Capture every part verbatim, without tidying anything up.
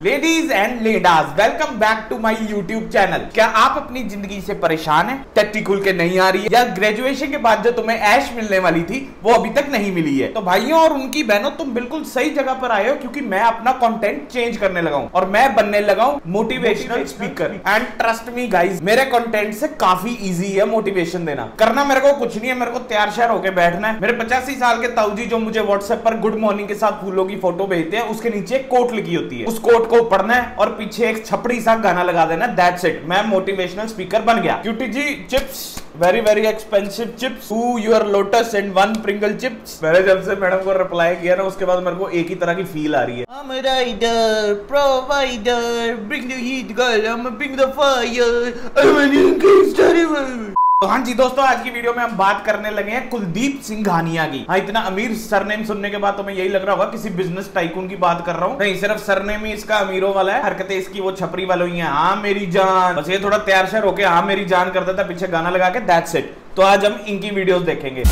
Ladies and lads, welcome back to my YouTube channel. क्या आप अपनी जिंदगी से परेशान हैं? टट्टी खुल के नहीं आ रही है, या ग्रेजुएशन के बाद जो तुम्हें ऐश मिलने वाली थी वो अभी तक नहीं मिली है? तो भाइयों और उनकी बहनों, तुम बिल्कुल सही जगह पर आए हो, क्योंकि मैं अपना कंटेंट चेंज करने लगा हूं और मैं बनने लगा हूं motivational speaker. And trust me guys, मेरे कंटेंट से काफी इजी है मोटिवेशन देना। करना मेरे को कुछ नहीं है, मेरे को तैयार शहर होकर बैठना है। मेरे पचासी साल के ताऊजी जो मुझे व्हाट्सएप पर गुड मॉर्निंग के साथ फूलों की फोटो भेजते हैं, उसके नीचे एक कोट लिखी होती है, उस कोट को पढ़ना है और पीछे एक छपड़ी सा गाना लगा देना। दैट्स इट, मैं मोटिवेशनल स्पीकर बन गया। Cutie ji, chips very very expensive chips, two your lotus and one Pringle chips. मैंने जब से मैडम को रिप्लाई किया ना, उसके बाद मेरे को एक ही तरह की फील आ रही है। I'm a rider, provider, bring the heat girl, I'm a bring the fire, I'm a new gangster। तो हाँ जी दोस्तों, आज की वीडियो में हम बात करने लगे हैं कुलदीप सिंघानिया की। हाँ, इतना अमीर सरनेम सुनने के बाद तुम्हें यही लग रहा होगा किसी बिजनेस टाइकून की बात कर रहा हूँ। नहीं, सिर्फ सरनेम ही इसका अमीरों वाला है, हरकतें इसकी वो छपरी वालों ही हैं। हाँ मेरी जान, बस ये थोड़ा तैयार शहर होके हाँ मेरी जान कर देता पीछे गाना लगा के, दैट्स इट। तो आज हम इनकी वीडियोस देखेंगे।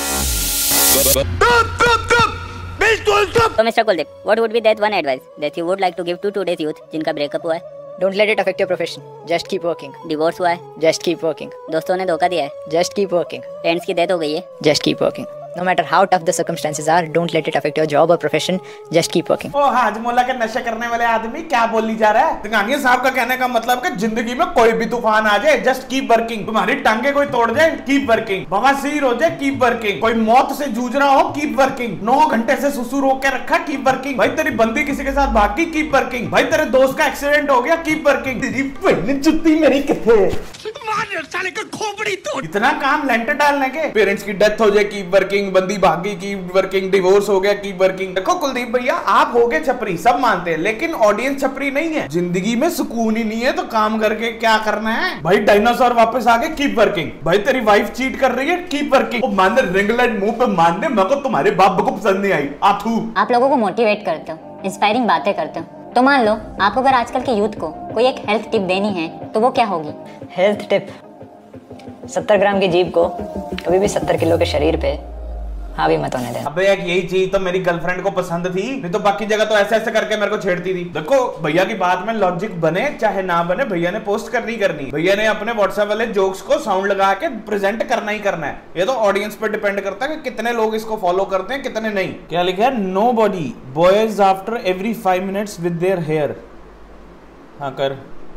तो Mister Kuldeep, what would be that one advice that you would like to give to today's youth जिनका ब्रेकअप हुआ है? Don't let it affect your profession. Just keep working. Divorce हुआ है? Just keep working. दोस्तों ने धोखा दिया है? Just keep working. पेरेंट्स की डेथ हो गई है? Just keep working. No matter how tough the circumstances are, don't let it affect your job or profession. Just keep working. ओ हाजमोला के नशे करने वाले आदमी क्या बोली जा रहा है? सिंघानिया साहब का कहने का मतलब कि जिंदगी में कोई भी तूफान आ जाए, जस्ट कीप वर्किंग। तुम्हारी टांगे कोई तोड़ जाए, कीप वर्किंग। बवासीर हो जाए, कीप वर्किंग। कोई मौत से जूझ रहा हो, कीप वर्किंग। नौ घंटे से सुसु रोक के रखा, कीप वर्किंग। भाई तेरी बंदी किसी के साथ भाग गई, कीप वर्किंग। भाई तेरे दोस्त का एक्सीडेंट हो गया, कीप वर्किंग। तेरी पहली जुत्ती मेरी किथे? साले का खोपड़ी तोड़। इतना काम लेंटर डालने के। पेरेंट्स की डेथ हो जाए, कीप वर्किंग। बंदी भागी, कीप वर्किंग। डिवोर्स हो गया, कीप वर्किंग। देखो कुलदीप भैया, आप हो गए छपरी, सब मानते हैं, लेकिन ऑडियंस छपरी नहीं है। जिंदगी में सुकून ही नहीं है तो काम करके क्या करना है? भाई डायनासोर वापस आ गए, कीप वर्किंग। भाई तेरी वाइफ चीट कर रही है, कीप वर्किंग। मान दे रिंग लाइट मुंह पे मान दे, मेरे को तुम्हारे बाप को पसंद नहीं आई। आथू, आप लोगों को मोटिवेट करते हो, इंस्पायरिंग बातें करते हो, तो मान लो आपको अगर आजकल के यूथ को कोई एक हेल्थ टिप देनी है तो वो क्या होगी? हेल्थ टिप, सत्तर ग्राम की जीभ को कभी भी सत्तर किलो के शरीर पे हावी मत होने देना। अबे यार, यही चीज तो मेरी गर्लफ्रेंड को पसंद थी, नहीं तो बाकी जगह तो ऐसे ऐसे करके मेरे को छेड़ती थी। देखो भैया की बात में लॉजिक बने चाहे ना बने, भैया ने पोस्ट करनी करनी। भैया ने अपने व्हाट्सएप वाले जोक्स को साउंड लगा के प्रेजेंट करना ही करना है। ये तो ऑडियंस पर डिपेंड करता है कि कितने लोग इसको फॉलो करते हैं, कितने नहीं। क्या लिखा है? No body boys after every five minutes with their hair. हाँ कर।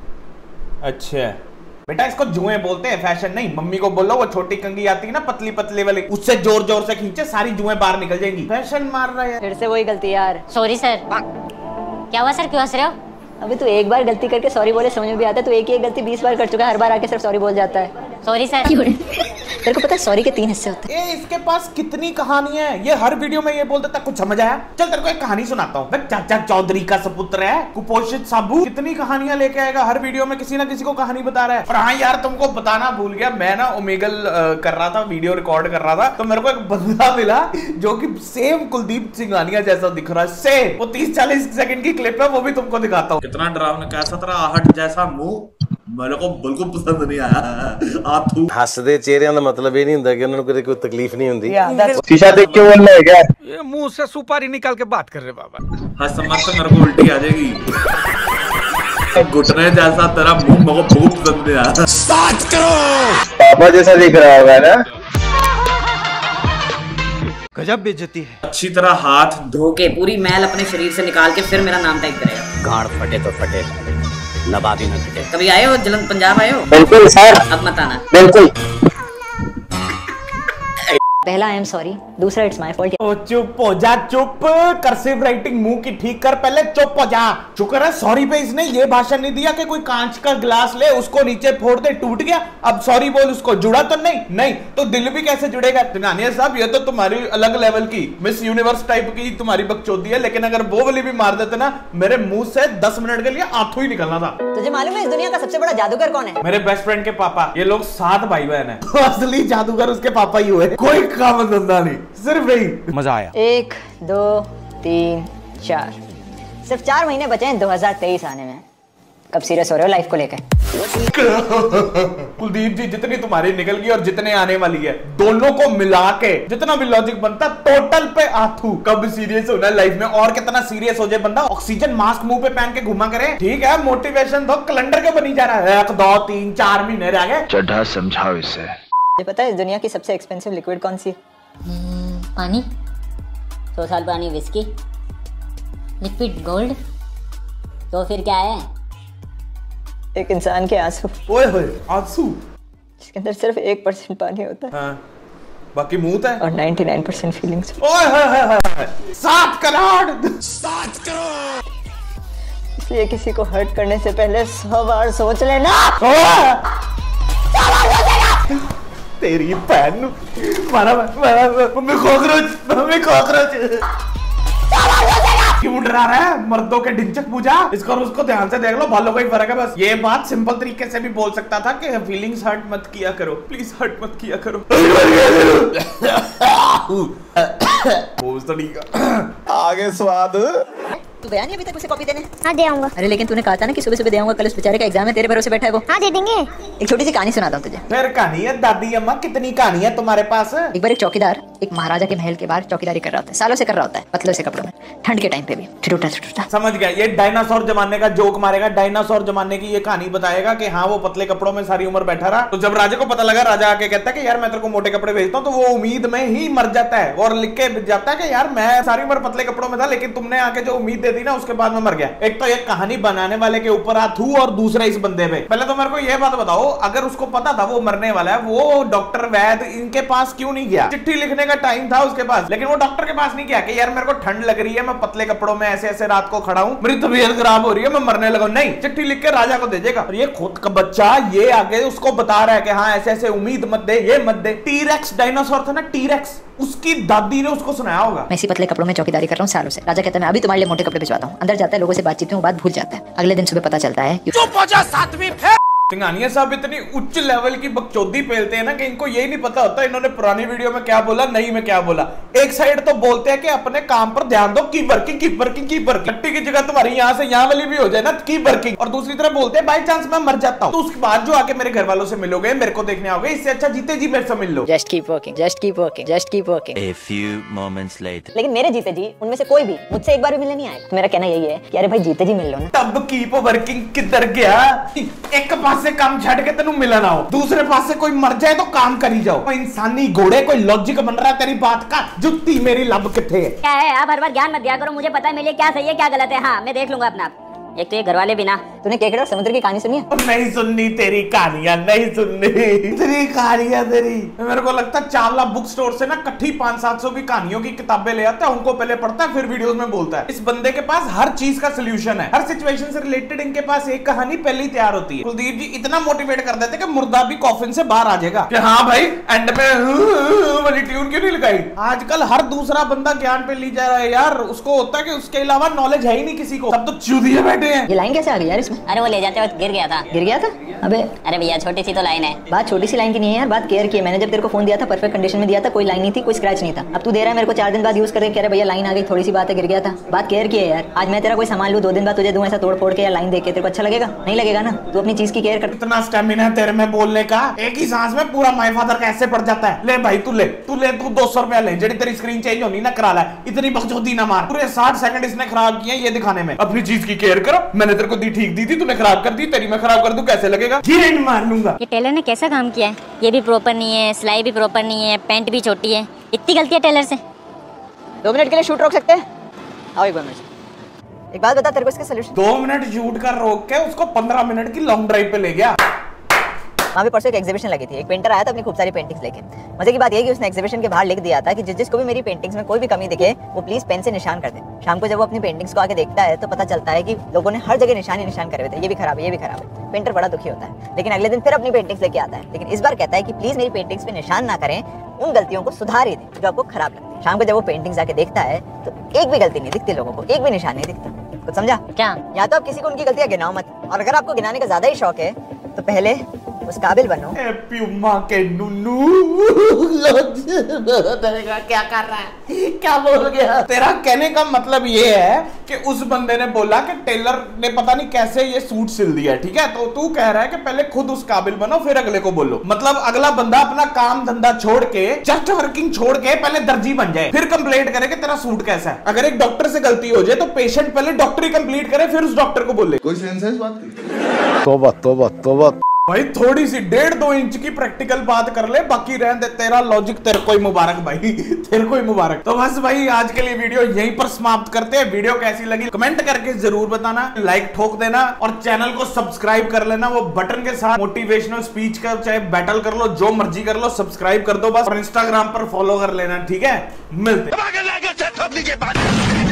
अच्छा बेटा, इसको जुएं बोलते हैं, फैशन नहीं। मम्मी को बोलो वो छोटी कंगी आती है ना, पतली पतली वाली, उससे जोर जोर से खींचे, सारी जुएं बाहर निकल जाएंगी। फैशन मार रहा है। फिर से वही गलती यार। Sorry sir. क्या हुआ सर, क्यों हंस रहे हो? अभी तू एक बार गलती करके सॉरी बोले समझ में भी आता है, तू एक ही एक गलती बीस बार कर चुका है, हर बार आके सिर्फ सॉरी बोल जाता है। Sorry sir. तेरे को पता है सॉरी के तीन हिस्से होते हैं? ए, इसके पास कितनी कहानियां हैं, ये हर वीडियो में ये बोल देता। कुछ समझ आया? चल तेरे को एक कहानी सुनाता हूँ। चाचा चौधरी का सपुत्र है कुपोषित साबू, कितनी कहानियां लेके आएगा, हर वीडियो में किसी ना किसी को कहानी बता रहा है। और हाँ यार, तुमको बताना भूल गया, मैं ना ओमेगल कर रहा था, वीडियो रिकॉर्ड कर रहा था, तो मेरे को एक बंदा मिला जो कि सेम कुलदीप सिंघानिया जैसा दिख रहा है, सेम। वो तीस चालीस सेकंड की क्लिप है, वो भी तुमको दिखाता हूँ। कितना डरावना, कैसा तरह आहट जैसा मुंह, मेरे को बिल्कुल पसंद नहीं आया। आथू हसदे चेहरिਆਂ ਦਾ मतलब ਇਹ ਨਹੀਂ ਹੁੰਦਾ कि ਉਹਨਾਂ ਨੂੰ ਕਦੇ ਕੋਈ तकलीफ नहीं ਹੁੰਦੀ। शीशा देख के बोल रहा है क्या? ये मुंह से सुपारी निकाल के बात कर रहे बाबा। हंस मत, मेरे को उल्टी आ जाएगी। घुटने जैसा तेरा मुंह मेरे को बहुत पसंद नहीं आया। बात करो। पापा जैसा दिख रहा होगा ना? गजब बेइज्जती है। अच्छी तरह हाथ धो के पूरी मैल अपने शरीर से निकाल के फिर मेरा नाम टाइप करेगा। गाड़ फटे तो फटे, नवाबी न फटे। कभी आए हो जलन पंजाब आए हो? बिल्कुल सर। अब मत आना। बिल्कुल। पहला आई एम सॉरी, दूसरा इट्स माय फॉल्ट। ओ चुप हो जा, चुप। कर्सिव राइटिंग मुंह की ठीक कर, पहले चुप हो जा। शुक्र है सॉरी पे इसने ये भाषण नहीं दिया कि कोई कांच का गिलास ले, उसको नीचे फोड़ दे, टूट गया, अब सॉरी बोल। उसको जुड़ा तो नहीं नहीं तो दिल भी कैसे जुड़ेगा? सिंघानिया साहब, ये तो तुम्हारी अलग लेवल की मिस यूनिवर्स टाइप की तुम्हारी बकचोदी है, लेकिन अगर वो वाली भी मार देते ना, मेरे मुंह से दस मिनट के लिए आंसू ही निकलना था। तुझे मालूम है इस दुनिया का सबसे बड़ा जादूगर कौन है? मेरे बेस्ट फ्रेंड के पापा। ये लोग सात भाई बहन है, असली जादूगर उसके पापा ही हुए। कोई काम धंधा नहीं, सिर्फ यही। मजा आया। एक दो तीन चार, सिर्फ चार महीने बचे हैं दो हज़ार तेईस आने में। कब सीरियस हो रहे हो लाइफ को लेकर? कुलदीप जी, जितनी तुम्हारी निकल गई और जितने आने वाली है, दोनों को मिला के जितना भी लॉजिक बनता टोटल पे आथू। कब सीरियस होना है लाइफ में, और कितना सीरियस हो जाए बंदा, ऑक्सीजन मास्क मुंह पे पहन के घुमा करे। ठीक है, मोटिवेशन तो कैलेंडर के बनी जा रहा है, एक दो तीन चार महीने रह गए। चड्ढा समझाओ इसे। ये पता है दुनिया की सबसे एक्सपेंसिव लिक्विड कौन सी है? पानी, सौ साल पुरानी विस्की, लिक्विड गोल्ड, तो फिर क्या है? एक इंसान के आंसू। ओए होए, आंसू जिसके अंदर सिर्फ एक परसेंट पानी होता है। हाँ, बाकी मुंह है और निन्यानवे परसेंट फीलिंग्स। ओए होए होए, सात करोड़ सात करोड़। इसलिए किसी को हर्ट करने से पहले सौ बार सोच लेना। तेरी बहन मारा मारा मम्मी कॉकरोच, मम्मी कॉकरोच। क्यों डरा रहा है? मर्दों के ढिंचक पूजा, इसको और उसको ध्यान से देख लो, बालों का ही फर्क है बस। ये बात सिंपल तरीके से भी बोल सकता था कि फीलिंग्स हर्ट मत किया करो, प्लीज हर्ट मत किया करो। आगे स्वाद। तू गया नहीं अभी तक उसे कॉपी देने? हाँ दे आऊंगा। अरे लेकिन तूने कहा था ना कि सुबह सुबह दे आऊंगा, कल उस बेचारे का एग्जाम है, तेरे भरोसे बैठा है वो। हाँ दे देंगे। एक छोटी सी कहानी सुनाता हूँ तुझे। फिर कहानी है दादी अम्मा, कितनी कहानी है तुम्हारे पास? एक बार एक चौकीदार एक महाराजा के महल के बाहर चौकीदारी कर रहा होता है, सालों से कर रहा होता है, पतलों से कपड़ों में, ठंड के टाइम पे भी ठिठुरता ठिठुरता। समझ गया, ये डायनासोर जमाने का जोक मारेगा, डायनासोर जमाने की ये कहानी बताएगा कि हाँ वो पतले कपड़ों में सारी उम्र बैठा रहा। तो जब राजा को पता लगा, राजा आके कहता है कि यार मैं तेरे को मोटे कपड़े भेजता हूँ, तो वो उम्मीद में ही मर जाता है और लिख के जाता है कि यार मैं सारी उम्र पतले कपड़ों में था, लेकिन तुमने आके जो उम्मीद दे दी ना, उसके बाद में मर गया। एक तो एक कहानी बनाने वाले के ऊपर आथू और दूसरा इस बंदे पे। पहले तो मेरे को यह बात बताओ, अगर उसको पता था वो मरने वाला है, वो डॉक्टर वैद इनके पास क्यों नहीं गया? चिट्ठी लिखने का टाइम था उसके पास, लेकिन वो डॉक्टर के पास नहीं गया कि यार मेरे को ठंड लग रही है, मैं पतले कपड़ों में ऐसे ऐसे रात को खड़ा हूं, मेरी तबीयत खराब हो रही है, मैं मरने लगा। नहीं, चिट्ठी लिख के राजा को दे देगा। और ये खुद का बच्चा ये आगे उसको बता रहा है कि हाँ ऐसे ऐसे उम्मीद मत दे, ये मत दे। टीरेक्स डायनासोर था ना, टीरेक्स, उसकी दादी ने उसको सुनाया होगा। मैं इसी पतले कपड़ों में चौकीदारी कर रहा हूँ सालों से। राजा कहता है मैं अभी तुम्हारे लिए मोटे कपड़े भिजवाता हूँ। अंदर जाता है, लोगों से बातचीत में वो बात भूल जाता है। अगले दिन सुबह पता चलता है सिंघानिया साहब इतनी उच्च लेवल की बकचोदी पेलते हैं ना कि इनको यही नहीं पता होता इन्होंने पुरानी वीडियो में क्या बोला, नई में क्या बोला। एक साइड तो बोलते हैं कि अपने काम पर ध्यान दो, की वर्किंग की वर्किंग की वर्किंग, की जगह तुम्हारी यहाँ से यहाँ वाली भी हो जाए ना, की वर्किंग। और दूसरी तरफ बोलते हैं बाई चांस मैं मर जाता हूँ, तो उसके बाद जो आके मेरे घर वालों से मिलोगे, मेरे को देखने आओगे, इससे अच्छा जीते जी मेरे से मिल लो। Just keep working, just keep working, just keep working. A few moments later. लेकिन मेरे जीते जी उनमें से कोई भी मुझसे एक बार भी मिलने नहीं आएगा। मेरा कहना यही है कि अरे भाई जीते जी मिल लो ना। तब कीप वर्किंग किधर गया? एक पास से काम छड़ के तेनू मिला ना हो, दूसरे पास से कोई मर जाए तो काम करी जाओ। इंसानी घोड़े कोई लॉजिक बन रहा है तेरी बात का? जुत्ती मेरी लब किथे है? क्या है, आप हर बार ज्ञान मत दिया करो, मुझे पता है मेरे लिए क्या सही है क्या गलत है। हाँ मैं देख लूंगा अपना आप। एक तो ये घर वाले बिना। तूने केकड़ा समुद्र की कहानी सुनी है? नहीं सुननी तेरी कहानियां, नहीं सुननी तेरी कहानियां तेरी। मेरे को लगता है चावला बुक स्टोर से ना कट्ठी पांच सात सौ की कहानियों की किताबें ले आता है, उनको पहले पढ़ता है फिर वीडियोस में बोलता है। इस बंदे के पास हर चीज का सोल्यूशन है, हर सिचुएशन से रिलेटेड इनके पास एक कहानी पहले ही तैयार होती है। कुलदीप जी इतना मोटिवेट कर देते कि मुर्दा भी कॉफिन से बाहर आ जाएगा कि हाँ भाई एंड में वाली ट्यून क्यों नहीं लगाई। आजकल हर दूसरा बंदा ज्ञान पे ली जा रहा है यार, उसको होता है कि उसके अलावा नॉलेज है ही नहीं किसी को, सब तो चूदिए बैठे हैं। ये लाइन कैसे आ गई यार इसमें? अरे वो ले जाते वक्त गिर गया था। गिर गया था? अबे अरे भैया छोटी सी तो लाइन है। बात छोटी सी लाइन की नहीं है यार, बात केयर की है। मैंने जब तेरे को फोन दिया था परफेक्ट कंडीशन में दिया था, कोई लाइन नहीं थी, कोई स्क्रैच नहीं था। अब तू दे रहा है मेरे को चार दिन बाद यूज करके, कह रहा है भैया लाइन आ गई, थोड़ी सी बात है गिर गया था। बात केयर की है यार। आज मैं तेरा कोई सामान लूं, दो दिन बाद तुझे दूं ऐसा तोड़ फोड़ के या लाइन देके, तेरे को अच्छा लगेगा? नहीं लगेगा ना। तू अपनी चीज की केयर कर। इतना स्टेमिना है तेरे में बोलने का, एक ही सांस में पूरा माय फादर कैसे पड़ जाता है। ले भाई तू ले तू ले तू दो सौ रुपया ले, जेडी तेरी स्क्रीन चेंज होनी ना करा ला। इतनी बकचोदी ना मार, पूरे साठ सेकंड इसने खराब किए ये दिखाने में। अपनी चीज की केयर करो। मैंने तेरे को दी ठीक दी थी, तूने खराब कर दी, तेरी मैं खराब कर दूं कैसे लगेगा? गिरेंड मार लूंगा। ये टेलर ने कैसा काम किया है, ये भी प्रॉपर नहीं है, सिलाई भी प्रॉपर नहीं है, पैंट भी छोटी है, इतनी गलती है टेलर से। दो मिनट के लिए शूट रोक सकते हैं? आओ एक मिनट। एक बात बता तेरे को इसका सलूशन। दो मिनट शूट कर रोक के उसको पंद्रह मिनट की लॉन्ग ड्राइव पे ले गया। वहाँ पे परसों एक एग्जीबिशन लगी थी, एक पेंटर आया था अपनी खूब सारी पेंटिंग्स लेके। मजे की बात ये कि उसने एग्जीबिशन के बाहर लिख दिया था कि जिस जिसको भी मेरी पेंटिंग्स में कोई भी कमी दिखे वो प्लीज पेन से निशान कर दे। शाम को जब वो अपनी पेंटिंग्स को आके देखता है तो पता चलता है कि लोगों ने हर जगह निशान ही निशान करे हुए थे, ये भी खराब है, ये भी खराब है। पेंटर बड़ा दुखी होता है, लेकिन अगले दिन फिर अपनी पेंटिंग्स लेके आता है, लेकिन इस बार कहता है कि प्लीज मेरी पेंटिंग्स पे निशान ना करें, उन गलतियों को सुधार ही दें जो आपको खराब लगती है। शाम को जब वो पेंटिंग्स आके देखता है तो एक भी गलती नहीं दिखती लोगों को, एक भी निशान नहीं दिखता। कुछ समझा क्या? या तो आप किसी को उनकी गलतियां गिनाओ मत, और अगर आपको गिनाने का ज्यादा ही शौक है तो पहले उस काबिल बनो। ए प्यूमा के नुनू क्या कर रहा है, क्या बोल गया? तेरा कहने का मतलब ये है कि उस बंदे ने बोला कि टेलर ने पता नहीं कैसे ये सूट सिल दिया, ठीक है? तो तू कह रहा है कि पहले खुद उस काबिल बनो फिर अगले को बोलो। मतलब अगला बंदा अपना काम धंधा छोड़ के, जस्ट वर्किंग छोड़ के पहले दर्जी बन जाए, फिर कंप्लेंट करे कि तेरा सूट कैसा है। अगर एक डॉक्टर से गलती हो जाए तो पेशेंट पहले डॉक्टरी कंप्लीट करे फिर उस डॉक्टर को बोले। कोई सेंस है इस बात की? तौबा तौबा तौबा। भाई थोड़ी सी डेढ़ दो इंच की प्रैक्टिकल बात कर ले, बाकी रहने दे। तेरा लॉजिक तेरे को ही मुबारक भाई, तेरे को ही मुबारक। तो बस भाई आज के लिए वीडियो यहीं पर समाप्त करते हैं। वीडियो कैसी लगी कमेंट करके जरूर बताना, लाइक ठोक देना और चैनल को सब्सक्राइब कर लेना वो बटन के साथ। मोटिवेशनल स्पीच का चाहे बैटल कर लो, जो मर्जी कर लो, सब्सक्राइब कर दो बस। और इंस्टाग्राम पर फॉलो कर लेना, ठीक है? मिलते हैं।